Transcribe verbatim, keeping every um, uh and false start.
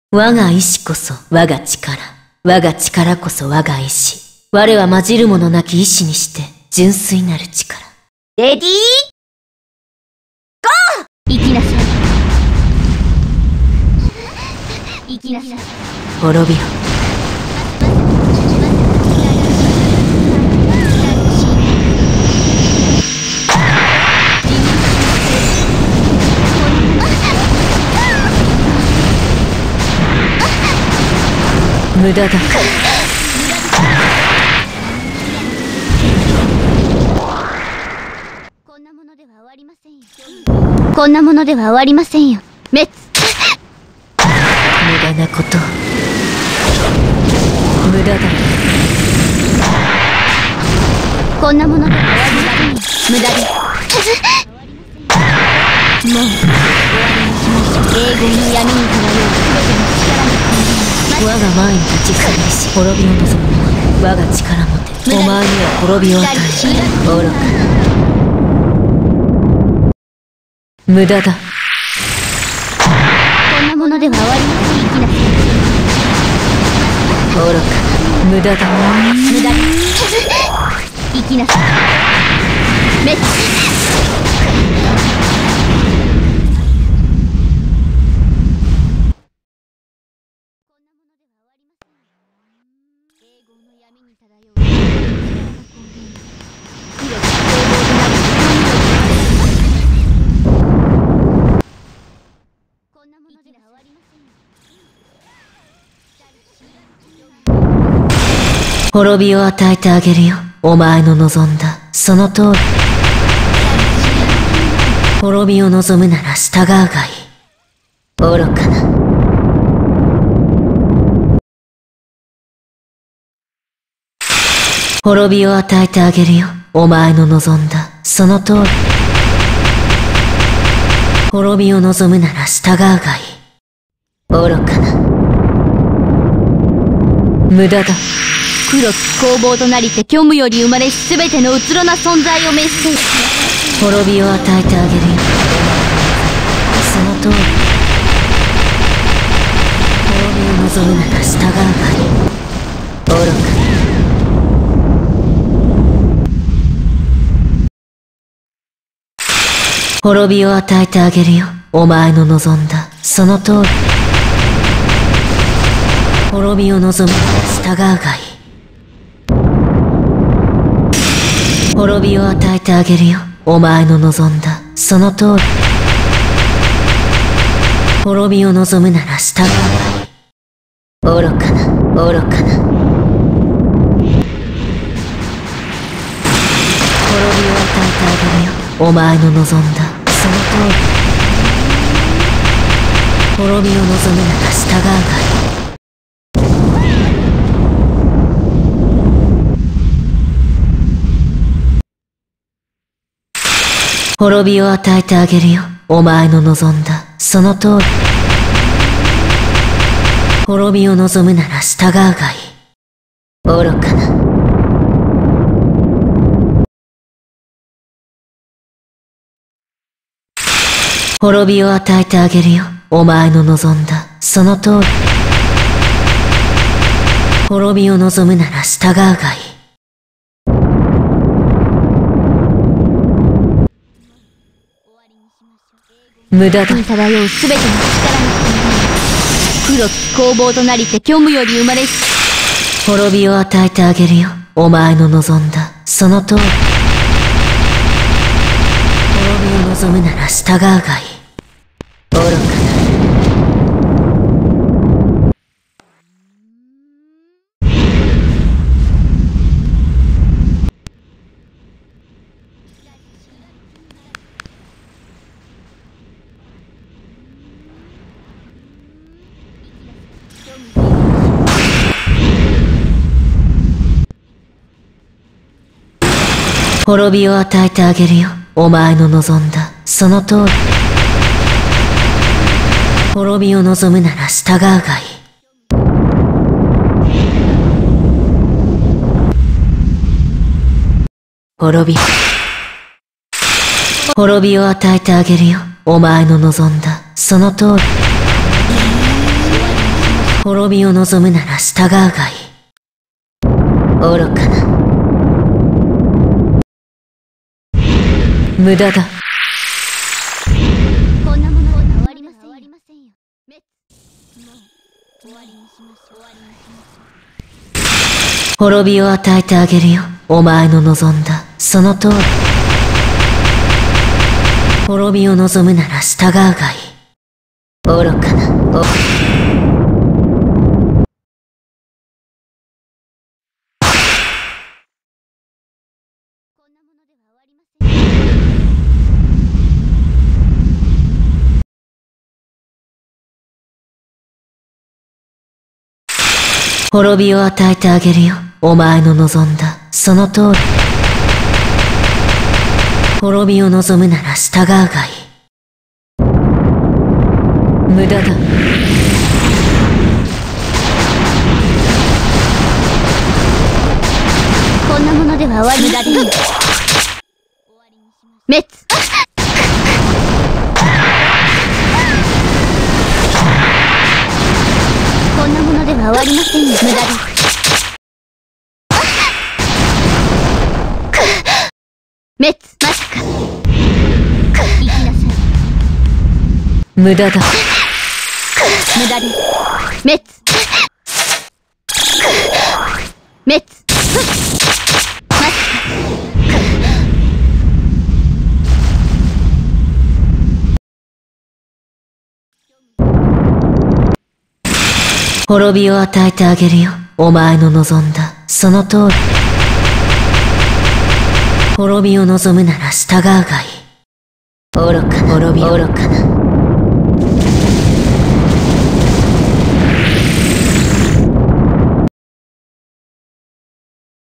我が意志こそ我が力。我が力こそ我が意志。我は混じるものなき意志にして純粋なる力。 レディーゴー。行きなさい。行きなさい。 滅びろ。無駄だ。 こんなものでは終わりませんよ。こんなものでは終わりませんよ。滅。 無駄なこと。無駄だ。 こんなものでは終わりませんよ。無駄です。もう終わりにしましょう。永劫の闇に漂う全ての力に我が前に立ちふさぎし滅びを望む者。我が力もてお前には滅びを与える。愚かな。無駄だ。 こんなものでは終わりません。生きなさい。 愚かな。無駄だ。 無駄です。生きなさい。滅。 滅びを与えてあげるよ。お前の望んだその通り。滅びを望むなら従うがいい。愚かな。滅びを与えてあげるよ。お前の望んだその通り。滅びを望むなら従うがいい。愚かな。無駄だ。 黒き攻防となりて虚無より生まれしすべてのうつろな存在を滅せ。 滅びを与えてあげるよ。その通り。滅びを望むなら従うがいい。愚かな。滅びを与えてあげるよ。お前の望んだその通り。滅びを望むなら従うがいい。滅びを与えてあげるよ。お前の望んだその通り。滅びを望むなら従うがいい。愚かな。愚かな。滅びを与えてあげるよ。お前の望んだその通り。滅びを望むなら従うがいい。滅びを与えてあげるよ。お前の望んだその通り。滅びを望むなら従うがいい。愚かな。滅びを与えてあげるよ。お前の望んだその通り。滅びを望むなら従うがいい。無駄だ。 に漂うすべての力の黒き攻防となりて虚無より生まれし。 滅びを与えてあげるよ。お前の望んだその通り。滅びを望むなら従うがいい。愚かな。滅びを与えてあげるよ。お前の望んだその通り。滅びを望むなら従うがいい。滅び。滅びを与えてあげるよ。お前の望んだその通り。 滅びを望むなら従うがいい。愚かな。無駄だ。 こんなもので終わりません。終わりませんよ。滅。もう終わりにしましょう。終わりにしましょう。 滅びを与えてあげるよ。お前の望んだその通り。滅びを望むなら従うがいい。愚かな。お滅びを与えてあげるよ。お前の望んだその通り。滅びを望むなら従うがいい。無駄だ。 こんなものでは終わりだでいい。滅。こんなものでは終わりませんよ。無駄だ。滅。まさか。行きなさい。 無駄だ。 無駄です。滅。滅。まさか。 滅びを与えてあげるよ。お前の望んだその通り。滅びを望むなら従うがいい。愚かな。滅び愚かな。